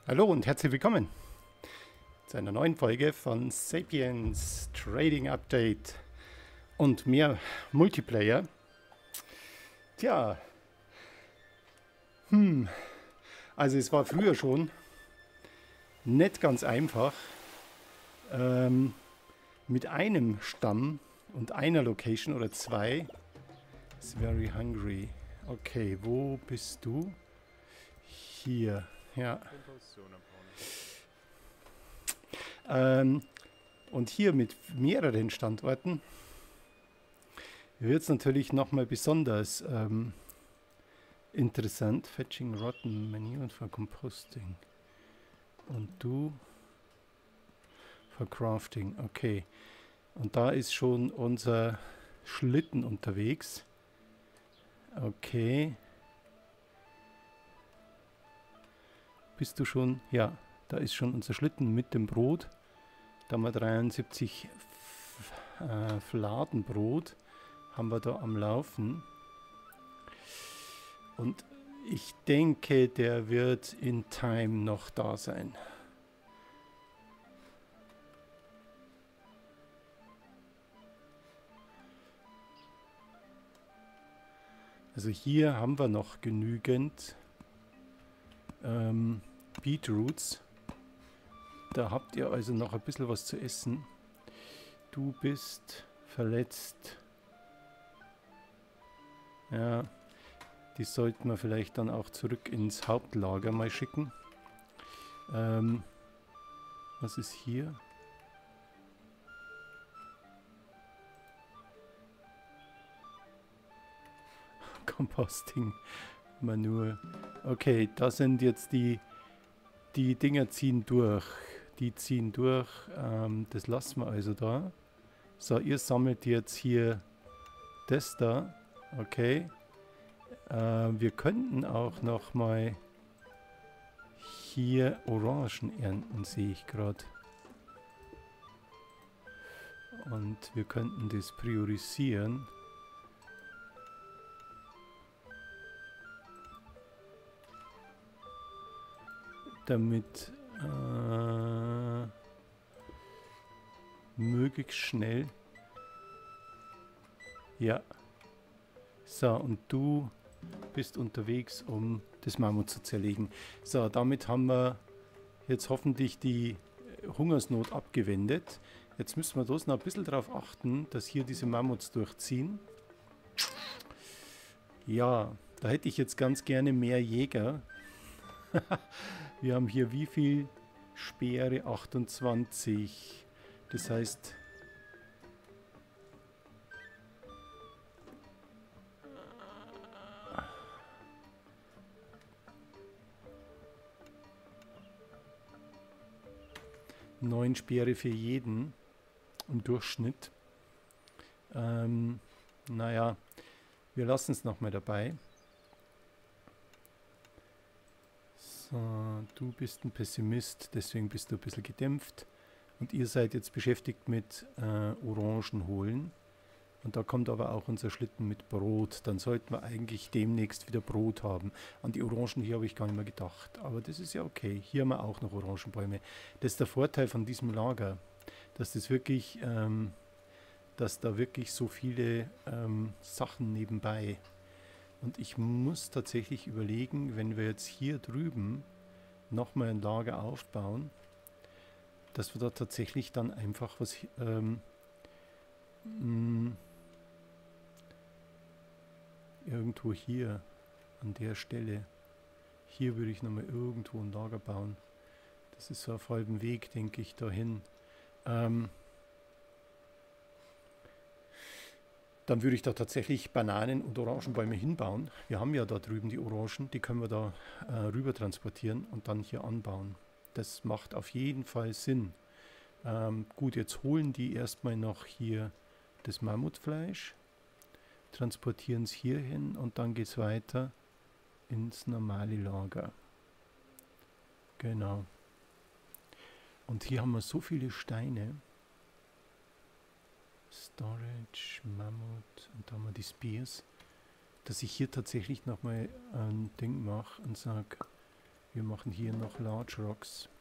Hallo und herzlich willkommen zu einer neuen Folge von Sapiens Trading Update und mehr Multiplayer. Tja, also es war früher schon nicht ganz einfach, mit einem Stamm und einer Location oder zwei. It's very hungry. Okay, wo bist du? Hier, ja. Und hier mit mehreren Standorten wird es natürlich nochmal besonders interessant. Fetching Rotten Manure for Composting. Und du für Crafting. Okay. Und da ist schon unser Schlitten unterwegs. Okay. Bist du schon? Ja, da ist schon unser Schlitten mit dem Brot. Da haben wir 73 Fladenbrot haben wir da am Laufen. Und ich denke, der wird in Time noch da sein. Also hier haben wir noch genügend Beetroots. Da habt ihr also noch ein bisschen was zu essen. Du bist verletzt. Ja, die sollten wir vielleicht dann auch zurück ins Hauptlager mal schicken. Was ist hier? Composting Manure. Okay, da sind jetzt die Dinger ziehen durch. Die ziehen durch. Das lassen wir also da. So, ihr sammelt jetzt hier das da. Okay. Wir könnten auch noch mal hier Orangen ernten, sehe ich gerade. Und wir könnten das priorisieren. Damit möglichst schnell. Ja. So, und du bist unterwegs, um das Mammut zu zerlegen. So, damit haben wir jetzt hoffentlich die Hungersnot abgewendet. Jetzt müssen wir bloß noch ein bisschen darauf achten, dass hier diese Mammuts durchziehen. Ja, da hätte ich jetzt ganz gerne mehr Jäger. Wir haben hier wie viel? Speere 28. Das heißt, neun Speere für jeden im Durchschnitt. Naja, wir lassen es nochmal dabei. So, du bist ein Pessimist, deswegen bist du ein bisschen gedämpft. Und ihr seid jetzt beschäftigt mit Orangen holen. Und da kommt aber auch unser Schlitten mit Brot. Dann sollten wir eigentlich demnächst wieder Brot haben. An die Orangen hier habe ich gar nicht mehr gedacht. Aber das ist ja okay. Hier haben wir auch noch Orangenbäume. Das ist der Vorteil von diesem Lager, dass das wirklich, dass da wirklich so viele Sachen nebenbei. Und ich muss tatsächlich überlegen, wenn wir jetzt hier drüben nochmal ein Lager aufbauen, dass wir da tatsächlich dann einfach was irgendwo hier an der Stelle, hier würde ich nochmal irgendwo ein Lager bauen. Das ist so auf halbem Weg, denke ich, dahin. Dann würde ich da tatsächlich Bananen- und Orangenbäume hinbauen. Wir haben ja da drüben die Orangen, die können wir da rüber transportieren und dann hier anbauen. Das macht auf jeden Fall Sinn. Gut, jetzt holen die erstmal noch hier das Mammutfleisch, transportieren es hier hin und dann geht es weiter ins normale Lager. Genau. Und hier haben wir so viele Steine. Storage, Mammut und da haben wir die Spears, dass ich hier tatsächlich nochmal ein Ding mache und sage, wir machen hier noch Large Rocks.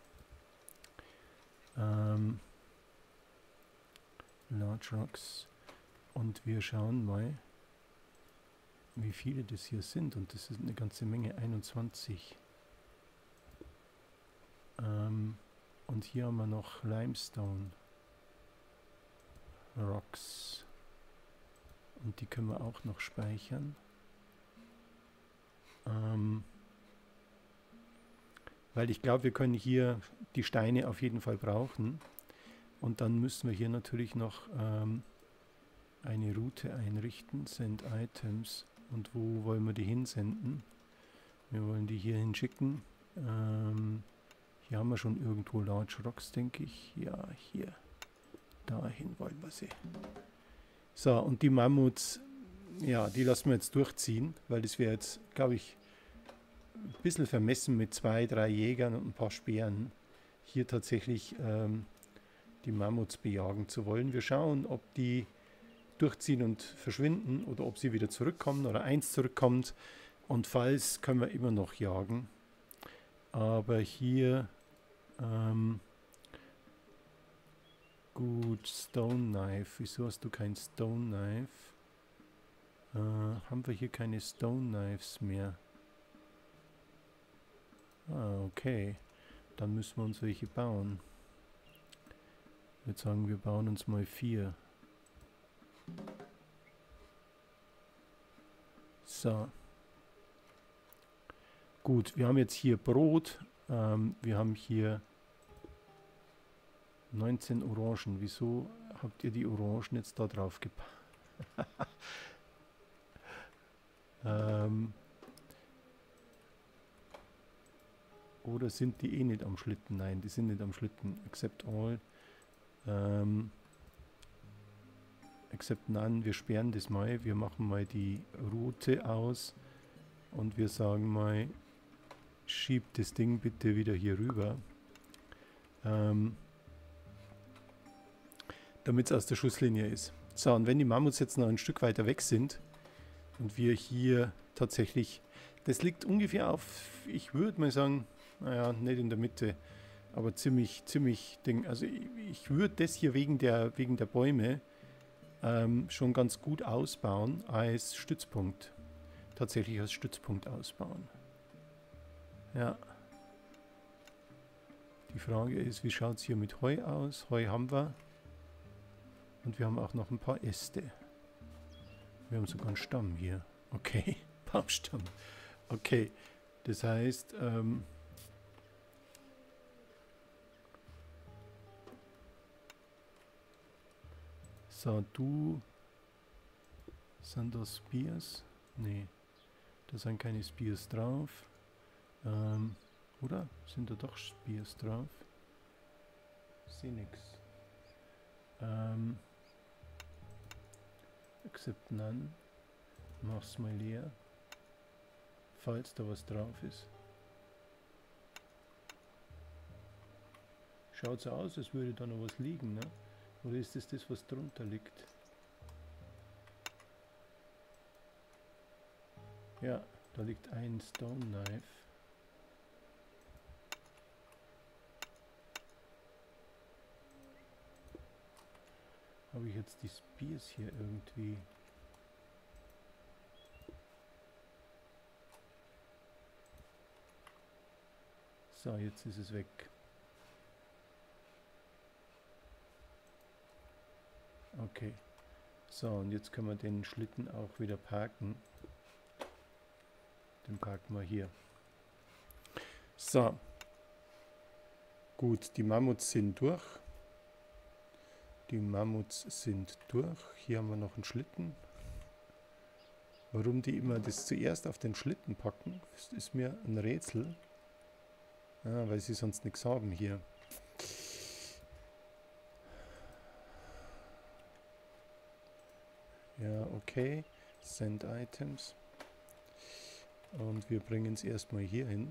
Large Rocks. Und wir schauen mal, wie viele das hier sind. Und das ist eine ganze Menge, 21. Und hier haben wir noch Limestone Rocks. Und die können wir auch noch speichern. Weil ich glaube, wir können hier die Steine auf jeden Fall brauchen. Und dann müssen wir hier natürlich noch eine Route einrichten. Send Items. Und wo wollen wir die hinsenden? Wir wollen die hier hinschicken. Hier haben wir schon irgendwo Large Rocks, denke ich. Ja, hier. Dahin wollen wir sie. So, und die Mammuts, ja, die lassen wir jetzt durchziehen, weil das wäre jetzt, glaube ich, ein bisschen vermessen mit 2, 3 Jägern und ein paar Speeren, hier tatsächlich die Mammuts bejagen zu wollen. Wir schauen, ob die durchziehen und verschwinden oder ob sie wieder zurückkommen oder eins zurückkommt. Und falls, können wir immer noch jagen. Aber hier, gut, Stone Knife. Wieso hast du kein Stone Knife? Haben wir hier keine Stone Knives mehr? Ah, okay. Dann müssen wir uns welche bauen. Ich würde sagen, wir bauen uns mal 4. So. Gut, wir haben jetzt hier Brot. Wir haben hier 19 Orangen. Wieso habt ihr die Orangen jetzt da drauf gepackt? Oder sind die eh nicht am Schlitten? Nein, die sind nicht am Schlitten. Accept all. Accept none. Wir sperren das mal. Wir machen mal die Route aus. Und wir sagen mal, schiebt das Ding bitte wieder hier rüber. Damit es aus der Schusslinie ist. So, und wenn die Mammuts jetzt noch ein Stück weiter weg sind und wir hier tatsächlich, das liegt ungefähr auf, ich würde mal sagen, naja, nicht in der Mitte, aber ziemlich Ding. Also ich würde das hier wegen der Bäume schon ganz gut ausbauen als Stützpunkt. Tatsächlich als Stützpunkt ausbauen. Ja. Die Frage ist, wie schaut es hier mit Heu aus? Heu haben wir. Und wir haben auch noch ein paar Äste. Wir haben sogar einen Stamm hier. Okay, Baumstamm. Okay, das heißt, so, sind das Spears? Nee, da sind keine Spears drauf. Oder? Sind da doch Spears drauf? Sehe nix. Accept none. Mach's mal leer. Falls da was drauf ist. Schaut so aus, als würde da noch was liegen, ne? Oder ist es das, was drunter liegt? Ja, da liegt ein Stone Knife. Habe ich jetzt die Spears hier irgendwie? So, jetzt ist es weg. Okay. So, und jetzt können wir den Schlitten auch wieder parken. Den parken wir hier. So. Gut, die Mammuts sind durch. Die Mammuts sind durch. Hier haben wir noch einen Schlitten. Warum die immer das zuerst auf den Schlitten packen, ist mir ein Rätsel. Ja, weil sie sonst nichts haben hier. Ja, okay. Send Items. Und wir bringen es erstmal hier hin.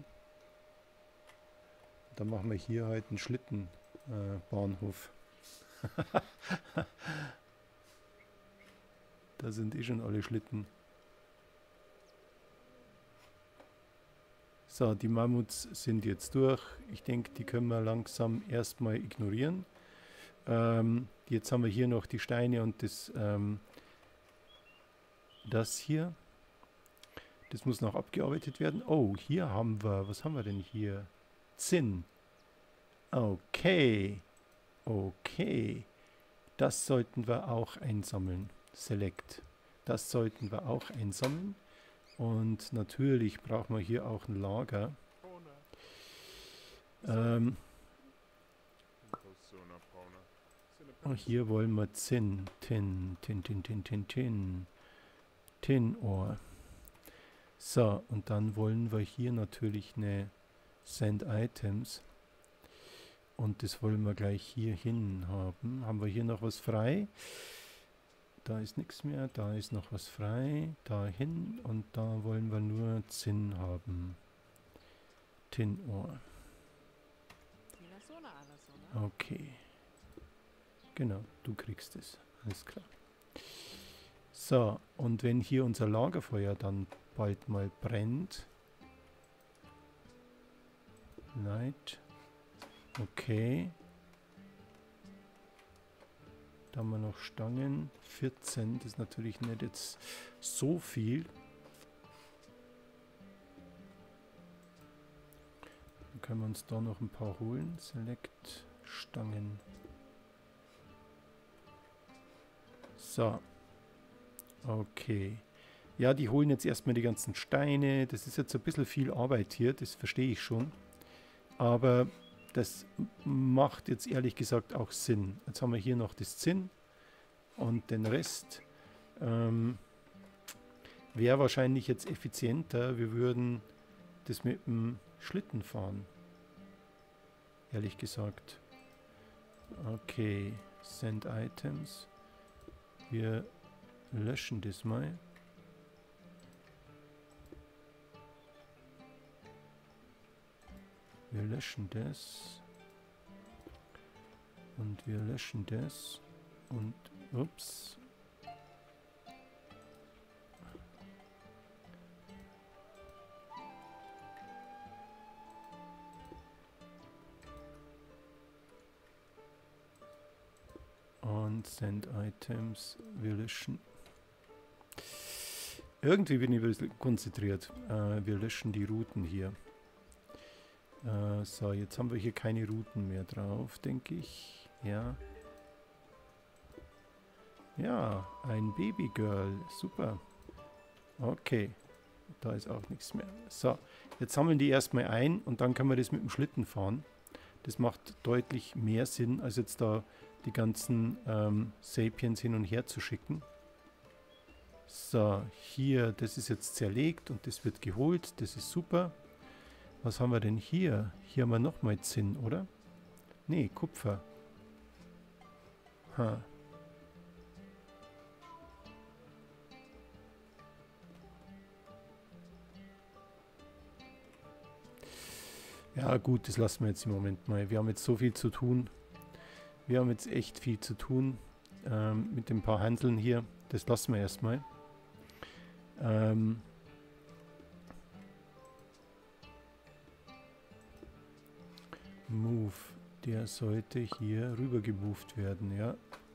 Dann machen wir hier halt einen Schlittenbahnhof. Da sind eh schon alle Schlitten. So, die Mammuts sind jetzt durch. Ich denke, die können wir langsam erstmal ignorieren. Jetzt haben wir hier noch die Steine und das hier. Das muss noch abgearbeitet werden. Oh, hier haben wir, was haben wir denn hier? Zinn. Okay. Okay. Das sollten wir auch einsammeln. Select. Das sollten wir auch einsammeln. Und natürlich brauchen wir hier auch ein Lager. Hier wollen wir Zinn. Tin-Ore. So, und dann wollen wir hier natürlich eine Send Items. Und das wollen wir gleich hier hin haben. Haben wir hier noch was frei? Da ist nichts mehr. Da ist noch was frei. Dahin. Und da wollen wir nur Zinn haben. Tin-Ore. Okay. Genau, du kriegst es. Alles klar. So, und wenn hier unser Lagerfeuer dann bald mal brennt. Light. Okay. Da haben wir noch Stangen. 14, das ist natürlich nicht jetzt so viel. Dann können wir uns da noch ein paar holen. Select Stangen. So. Okay. Ja, die holen jetzt erstmal die ganzen Steine. Das ist jetzt ein bisschen viel Arbeit hier, das verstehe ich schon. Aber das macht jetzt ehrlich gesagt auch Sinn. Jetzt haben wir hier noch das Zinn und den Rest. Wäre wahrscheinlich jetzt effizienter. Wir würden das mit dem Schlitten fahren. Ehrlich gesagt. Okay, Send Items. Wir löschen das mal. Wir löschen das. Und wir löschen das. Und ups. Und Send Items. Wir löschen. Irgendwie bin ich ein bisschen konzentriert. Wir löschen die Routen hier. So, jetzt haben wir hier keine Routen mehr drauf, denke ich. Ja. Ja, ein Babygirl. Super. Okay. Da ist auch nichts mehr. So, jetzt sammeln die erstmal ein und dann können wir das mit dem Schlitten fahren. Das macht deutlich mehr Sinn, als jetzt da die ganzen Sapiens hin und her zu schicken. So, hier, das ist jetzt zerlegt und das wird geholt. Das ist super. Was haben wir denn hier? Hier haben wir nochmal Zinn, oder? Nee, Kupfer. Ha. Ja gut, das lassen wir jetzt im Moment mal. Wir haben jetzt so viel zu tun. Wir haben jetzt echt viel zu tun mit den paar Handeln hier. Das lassen wir erstmal. Move. Der sollte hier rüber gemoved werden, ja.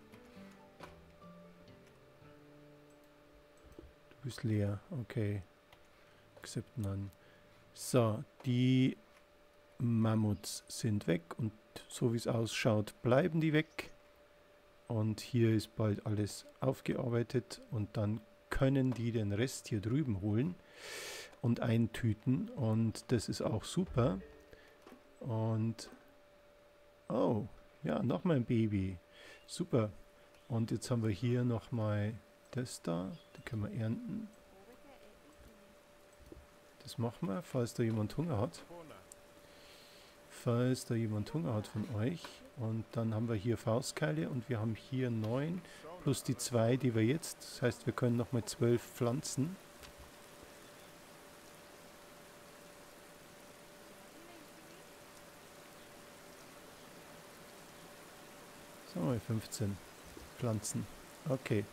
Du bist leer, okay. Accept none. So, die Mammuts sind weg und so wie es ausschaut, bleiben die weg. Und hier ist bald alles aufgearbeitet und dann können die den Rest hier drüben holen und eintüten und das ist auch super. Und oh, ja, nochmal ein Baby. Super. Und jetzt haben wir hier nochmal das da. Da können wir ernten. Das machen wir, falls da jemand Hunger hat. Falls da jemand Hunger hat von euch. Und dann haben wir hier Faustkeile und wir haben hier 9 plus die 2, die wir jetzt. Das heißt, wir können nochmal 12 pflanzen. Sagen wir 15 Pflanzen. Okay.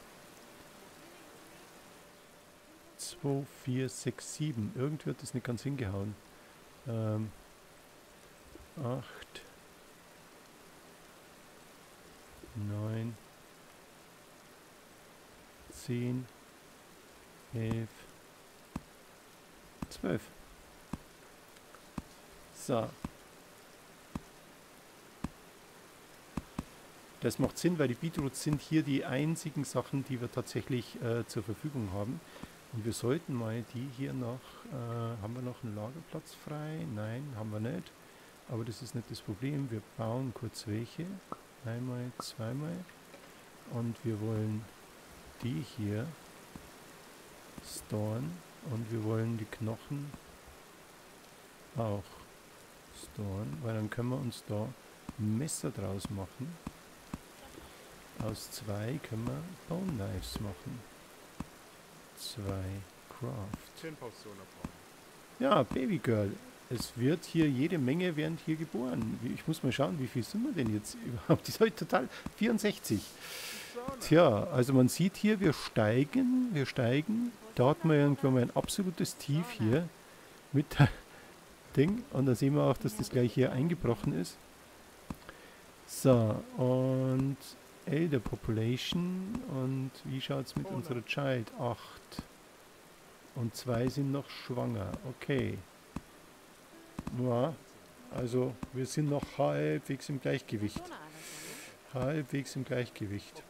2, 4, 6, 7. Irgendwie hat das nicht ganz hingehauen. 8, 9, 10, 11, 12. So. Das macht Sinn, weil die Beetroots sind hier die einzigen Sachen, die wir tatsächlich zur Verfügung haben. Und wir sollten mal die hier noch, haben wir noch einen Lagerplatz frei? Nein, haben wir nicht. Aber das ist nicht das Problem. Wir bauen kurz welche. Einmal, zweimal. Und wir wollen die hier storen. Und wir wollen die Knochen auch storen, weil dann können wir uns da Messer draus machen. Aus 2 können wir Bone Knives machen. 2 Craft. Ja, Baby Girl. Es wird hier jede Menge werden hier geboren. Ich muss mal schauen, wie viel sind wir denn jetzt überhaupt? Die ist heute total 64. Tja, also man sieht hier, wir steigen. Da hat man irgendwann mal ein absolutes Tief hier mit der Ding. Und da sehen wir auch, dass das gleich hier eingebrochen ist. So, und Elder Population. Und wie schaut es mit unserer Child? 8. Und 2 sind noch schwanger. Okay. Ja, also wir sind noch halbwegs im Gleichgewicht. Halbwegs im Gleichgewicht.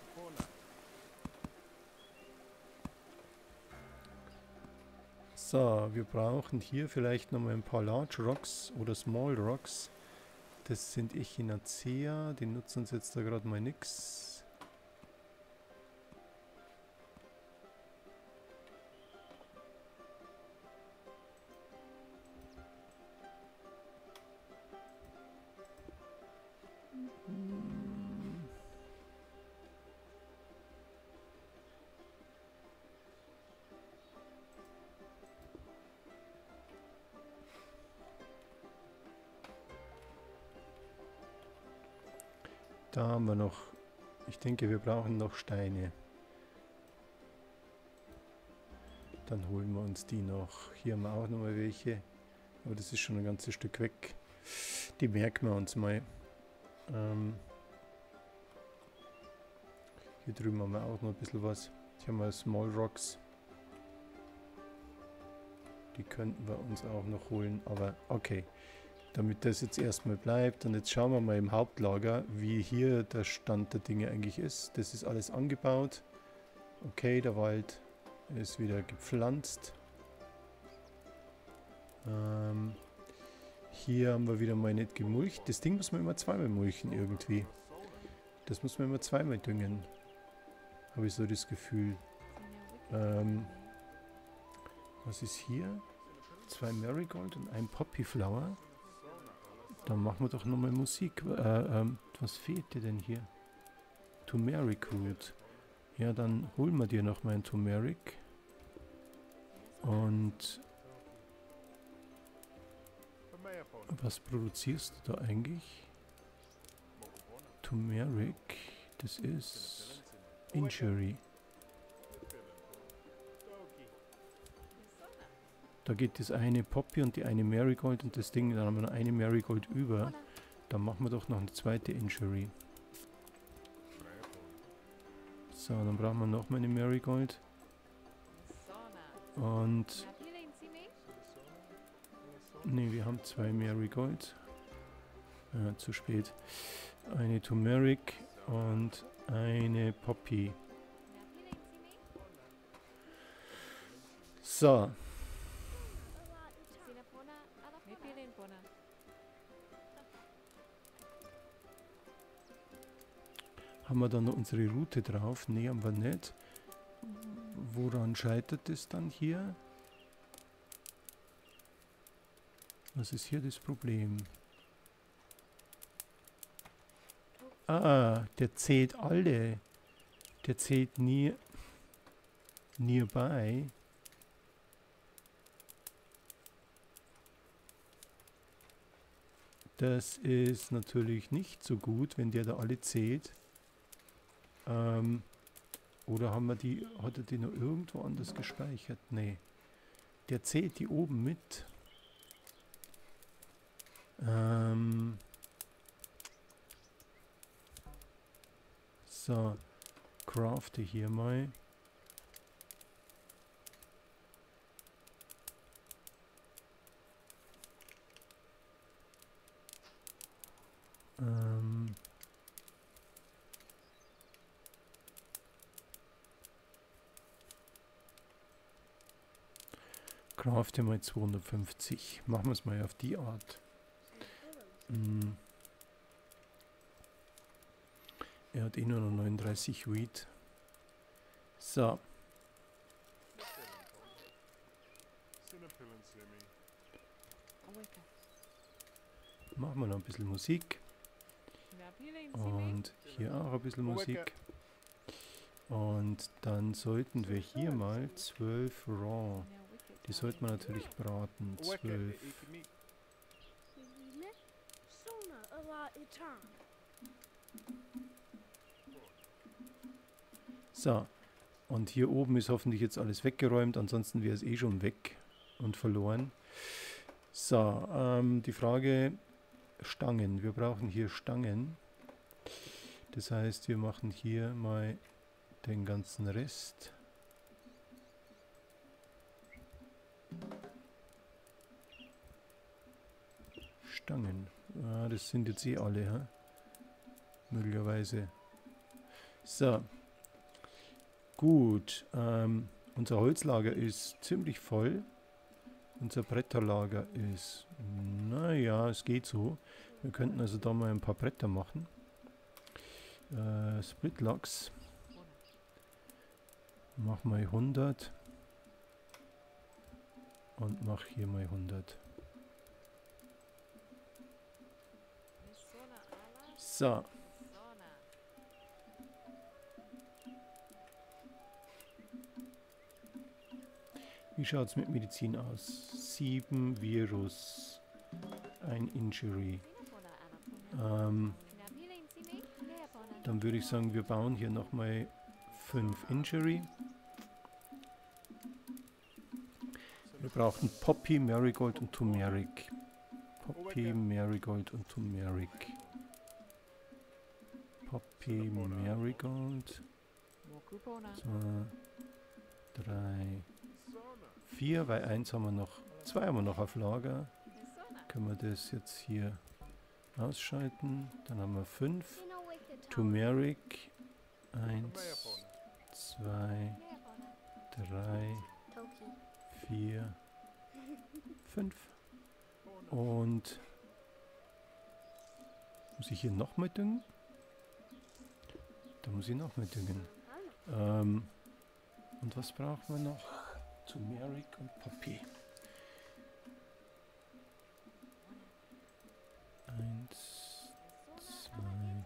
So, wir brauchen hier vielleicht nochmal ein paar Large Rocks oder Small Rocks. Das sind Echinacea, die nutzen uns jetzt da gerade mal nix. Da haben wir noch, ich denke, wir brauchen noch Steine. Dann holen wir uns die noch. Hier haben wir auch noch mal welche, aber das ist schon ein ganzes Stück weg. Die merken wir uns mal. Hier drüben haben wir auch noch ein bisschen was. Hier haben wir Small Rocks. Die könnten wir uns auch noch holen, aber okay. Damit das jetzt erstmal bleibt und jetzt schauen wir mal im Hauptlager, wie hier der Stand der Dinge eigentlich ist. Das ist alles angebaut. Okay, der Wald ist wieder gepflanzt. Hier haben wir wieder mal nicht gemulcht. Das Ding muss man immer zweimal mulchen irgendwie. Das muss man immer zweimal düngen. Habe ich so das Gefühl. Was ist hier? 2 Marigold und ein Poppy Flower. Dann machen wir doch nochmal Musik. Was fehlt dir denn hier? Turmeric Root. Ja, dann holen wir dir nochmal ein Turmeric. Und was produzierst du da eigentlich? Turmeric, das ist Injury. Da geht das eine Poppy und die eine Marigold und das Ding, dann haben wir noch eine Marigold über. Dann machen wir doch noch eine zweite Injury. So, dann brauchen wir noch mal eine Marigold. Und ne, wir haben 2 Marigold. Zu spät. Eine Turmeric und eine Poppy. So. Haben wir dann noch unsere Route drauf? Ne, haben wir nicht. Woran scheitert es dann hier? Was ist hier das Problem? Ah, der zählt alle. Der zählt nearby. Das ist natürlich nicht so gut, wenn der da alle zählt. Oder haben wir die, hat er die noch irgendwo anders gespeichert? Nee. Der zählt die oben mit. So, crafte hier mal. Crafte mal 250. Machen wir es mal auf die Art. Er hat eh nur noch 39 Wheat. So. Machen wir noch ein bisschen Musik. Und hier auch ein bisschen Musik. Und dann sollten wir hier mal 12 Raw. Die sollte man natürlich braten. 12. So. Und hier oben ist hoffentlich jetzt alles weggeräumt. Ansonsten wäre es eh schon weg und verloren. So. Die Frage: Stangen. Wir brauchen hier Stangen. Das heißt, wir machen hier mal den ganzen Rest. Stangen. Ah, das sind jetzt eh alle, ha? Möglicherweise. So. Gut. Unser Holzlager ist ziemlich voll. Unser Bretterlager ist, naja, es geht so. Wir könnten also da mal ein paar Bretter machen. Splitlocks. Mach mal 100. Und mach hier mal 100. So. Wie schaut es mit Medizin aus? 7 Virus, 1 Injury. Dann würde ich sagen, wir bauen hier nochmal 5 Injury. Wir brauchen Poppy, Marigold und Turmeric. Poppy, Marigold und Turmeric. Poppy, Marigold. 2, 3, 4, weil 1 haben wir noch, 2 haben wir noch auf Lager. Können wir das jetzt hier ausschalten. Dann haben wir 5. Turmeric. 1, 2, 3, 4, 5. Und muss ich hier nochmal düngen? Da muss ich nochmal düngen. Und was brauchen wir noch? Turmeric und Poppy. 1, 2,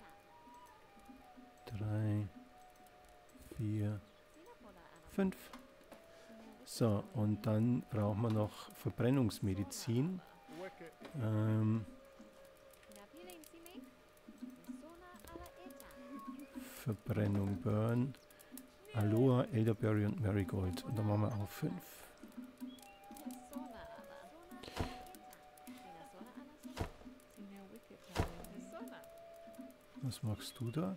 3, 4, 5. So, und dann brauchen wir noch Verbrennungsmedizin. Verbrennung, Burn, Aloha, Elderberry und Marigold. Und dann machen wir auch 5. Was machst du da?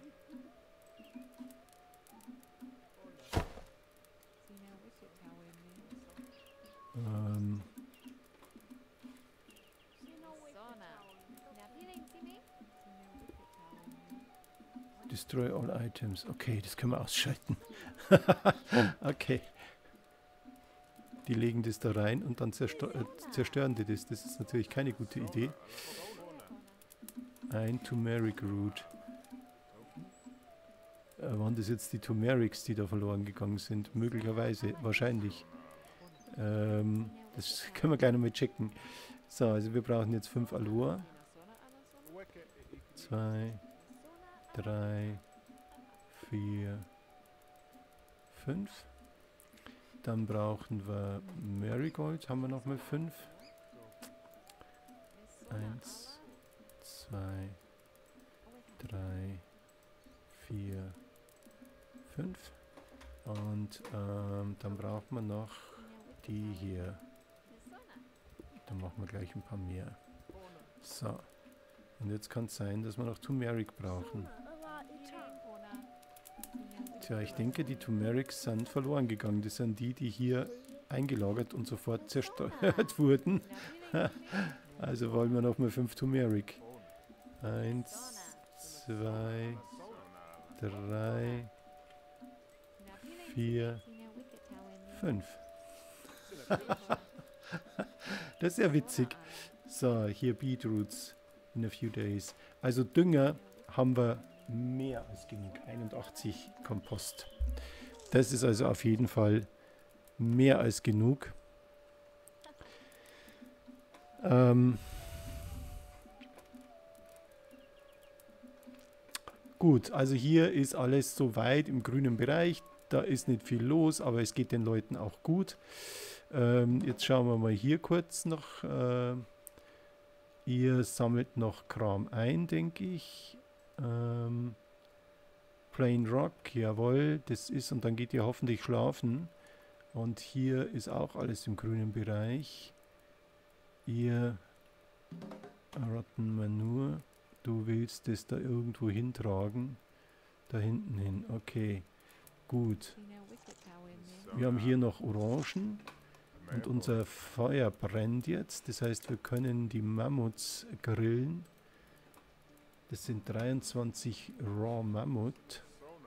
Destroy all items. Okay, das können wir ausschalten. Okay. Die legen das da rein und dann zerstören die das. Das ist natürlich keine gute Idee. Ein Turmeric Root. Waren das jetzt die Turmerics, die da verloren gegangen sind? Möglicherweise, wahrscheinlich. Das können wir gleich nochmal checken. So, also wir brauchen jetzt 5 Aloha. 2, 3, 4, 5. Dann brauchen wir Marigold. Haben wir nochmal 5. 1, 2, 3, 4, 5. Und dann braucht man noch die hier. Dann machen wir gleich ein paar mehr. So. Und jetzt kann es sein, dass wir noch Turmeric brauchen. Tja, ich denke, die Turmerics sind verloren gegangen. Das sind die, die hier eingelagert und sofort zerstört wurden. Also wollen wir nochmal 5 Turmeric. 1, 2, 3, 4, 5. Das ist ja witzig. So, hier Beetroots in a few days. Also Dünger haben wir mehr als genug. 81 Kompost. Das ist also auf jeden Fall mehr als genug. Gut, also hier ist alles soweit im grünen Bereich. Da ist nicht viel los, aber es geht den Leuten auch gut. Jetzt schauen wir mal hier kurz noch. Ihr sammelt noch Kram ein, denke ich. Plain Rock, jawohl, das ist, und dann geht ihr hoffentlich schlafen. Und hier ist auch alles im grünen Bereich. Ihr Rotten Manure, du willst es da irgendwo hintragen. Da hinten hin, okay, gut. Wir haben hier noch Orangen. Und unser Feuer brennt jetzt, das heißt, wir können die Mammuts grillen. Das sind 23 Raw Mammut.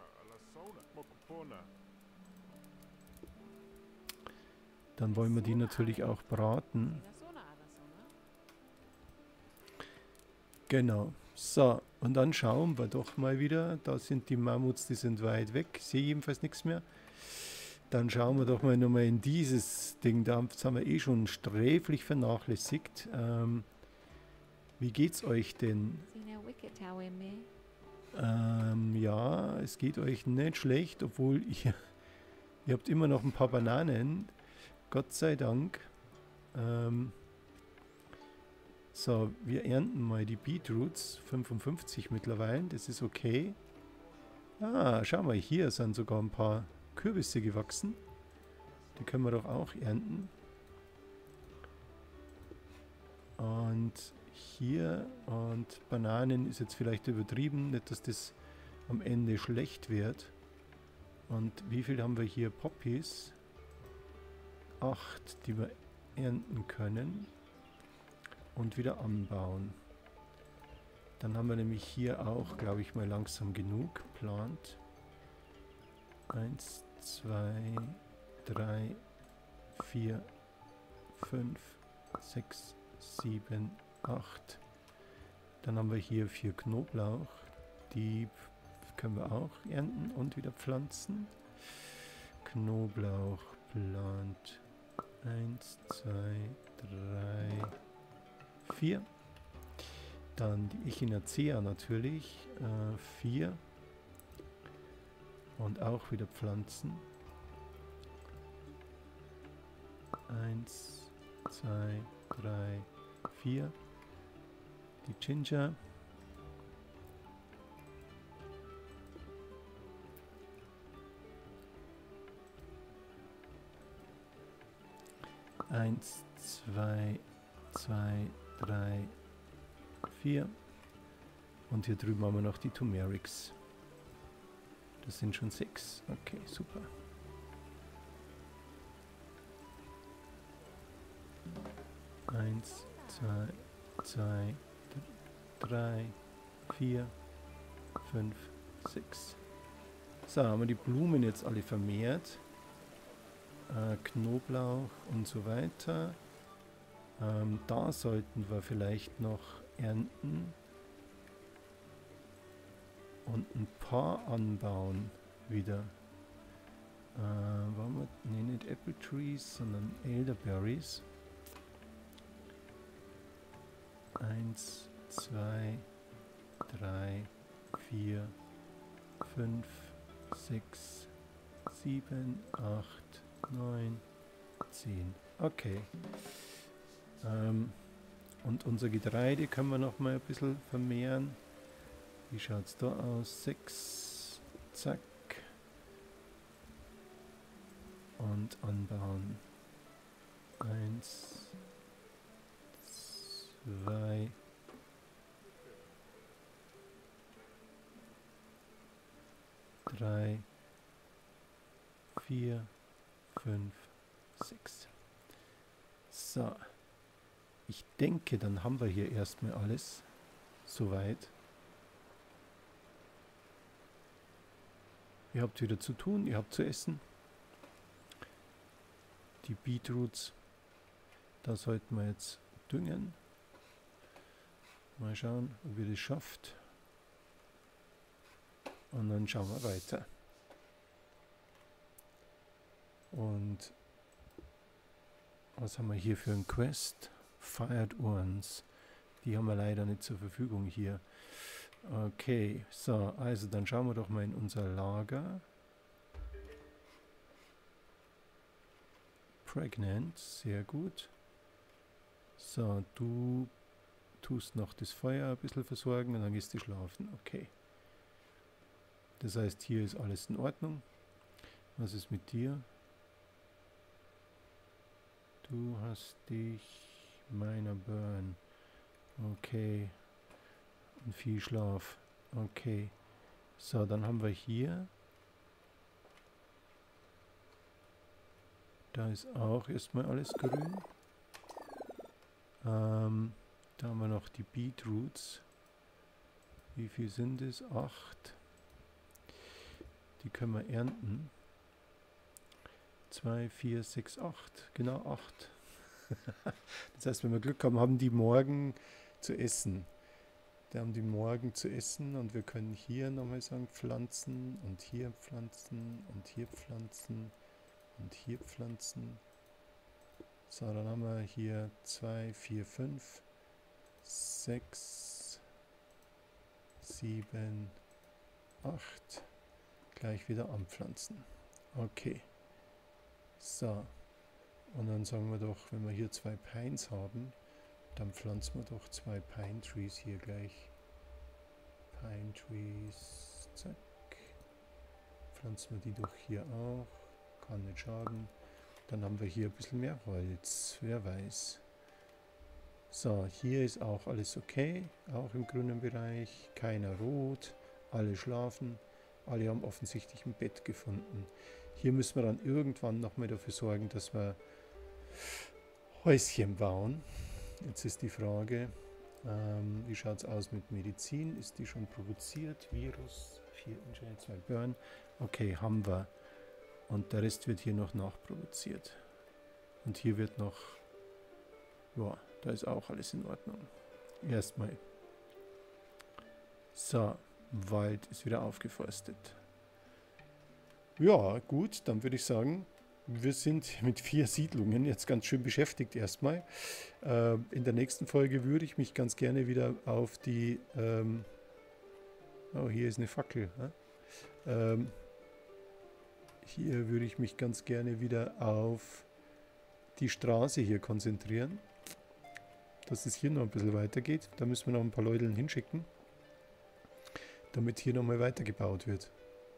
Dann wollen wir die natürlich auch braten. Genau. So, und dann schauen wir doch mal wieder. Da sind die Mammuts, die sind weit weg. Ich sehe jedenfalls nichts mehr. Dann schauen wir doch mal nochmal in dieses Ding. Das haben wir eh schon sträflich vernachlässigt. Wie geht's euch denn? Ja, es geht euch nicht schlecht, obwohl ihr habt immer noch ein paar Bananen. Gott sei Dank. So, wir ernten mal die Beetroots. 55 mittlerweile, das ist okay. Ah, schau mal, hier sind sogar ein paar Kürbisse gewachsen. Die können wir doch auch ernten. Und hier, und Bananen ist jetzt vielleicht übertrieben, nicht, dass das am Ende schlecht wird. Und wie viel haben wir hier? Poppies? 8, die wir ernten können. Und wieder anbauen. Dann haben wir nämlich hier auch, glaube ich, mal langsam genug geplant. 1, 2, 3, 4, 5, 6, 7, 8. Dann haben wir hier 4 Knoblauch. Die können wir auch ernten und wieder pflanzen. Knoblauch plant 1, 2, 3, 4. Dann die Echinacea natürlich 4. Und auch wieder pflanzen. 1, 2, 3, 4. Die Ginger. Eins, zwei, 3, 4. Und hier drüben haben wir noch die Turmerics. Das sind schon 6. Okay, super. Eins, zwei, 3, 4, 5, 6. So, haben wir die Blumen jetzt alle vermehrt. Knoblauch und so weiter. Da sollten wir vielleicht noch ernten. Und ein paar anbauen wieder. Ne, nicht Apple Trees, sondern Elderberries. 1, 2, 3, 4, 5, 6, 7, 8, 9, 10. Okay. Und unser Getreide können wir noch mal ein bisschen vermehren. Wie schaut es da aus? 6. Zack. Und anbauen. 1, 2, 3, 4, 5, 6. So. Ich denke, dann haben wir hier erstmal alles. Soweit. Ihr habt wieder zu tun, ihr habt zu essen. Die Beetroots, da sollten wir jetzt düngen. Mal schauen, ob ihr das schafft. Und dann schauen wir weiter. Und was haben wir hier für ein Quest? Fired Ones. Die haben wir leider nicht zur Verfügung hier. Okay, so, also dann schauen wir doch mal in unser Lager. Pregnant, sehr gut. So, du tust noch das Feuer ein bisschen versorgen und dann gehst du schlafen. Okay. Das heißt, hier ist alles in Ordnung. Was ist mit dir? Du hast dich meiner Burn. Okay. Und viel Schlaf. Okay. So, dann haben wir hier. Da ist auch erstmal alles grün. Da haben wir noch die Beetroots. Wie viel sind es? 8. Die können wir ernten. 2, 4, 6, 8. Genau 8. Das heißt, wenn wir Glück haben, haben die morgen zu essen. Die haben die morgen zu essen und wir können hier nochmal sagen, pflanzen und hier pflanzen und hier pflanzen und hier pflanzen. So, dann haben wir hier 2, 4, 5, 6, 7, 8. Gleich wieder anpflanzen. Okay. So. Und dann sagen wir doch, wenn wir hier 2 Pines haben, dann pflanzen wir doch 2 Pine Trees hier gleich. Pine Trees, zack. Pflanzen wir die doch hier auch. Kann nicht schaden. Dann haben wir hier ein bisschen mehr Holz. Wer weiß. So, hier ist auch alles okay. Auch im grünen Bereich. Keiner rot. Alle schlafen. Alle haben offensichtlich ein Bett gefunden. Hier müssen wir dann irgendwann nochmal dafür sorgen, dass wir Häuschen bauen. Jetzt ist die Frage, wie schaut es aus mit Medizin? Ist die schon produziert? Virus, 4 Injury, 2 Burn. Okay, haben wir. Und der Rest wird hier noch nachproduziert. Und hier wird noch, ja, da ist auch alles in Ordnung. Erstmal. So, Wald ist wieder aufgeforstet. Ja, gut, dann würde ich sagen, wir sind mit 4 Siedlungen jetzt ganz schön beschäftigt erstmal. In der nächsten Folge würde ich mich ganz gerne wieder auf die... oh, hier ist eine Fackel. Hier würde ich mich ganz gerne wieder auf die Straße hier konzentrieren. Dass es hier noch ein bisschen weitergeht. Da müssen wir noch ein paar Leute hinschicken, damit hier nochmal weitergebaut wird.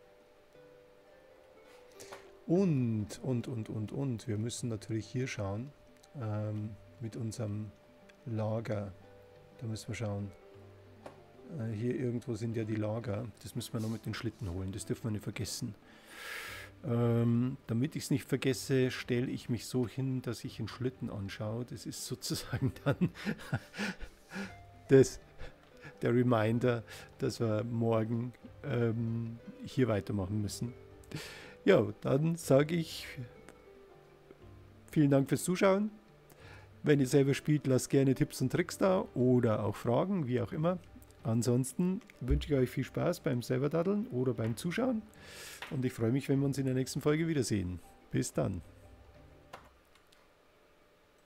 Und wir müssen natürlich hier schauen, mit unserem Lager. Da müssen wir schauen. Hier irgendwo sind ja die Lager. Das müssen wir noch mit den Schlitten holen. Das dürfen wir nicht vergessen. Damit ich es nicht vergesse, stelle ich mich so hin, dass ich den Schlitten anschaue. Das ist sozusagen dann der Reminder, dass wir morgen hier weitermachen müssen. Ja, dann sage ich vielen Dank fürs Zuschauen. Wenn ihr selber spielt, lasst gerne Tipps und Tricks da oder auch Fragen, wie auch immer. Ansonsten wünsche ich euch viel Spaß beim selber daddeln oder beim Zuschauen. Und ich freue mich, wenn wir uns in der nächsten Folge wiedersehen. Bis dann.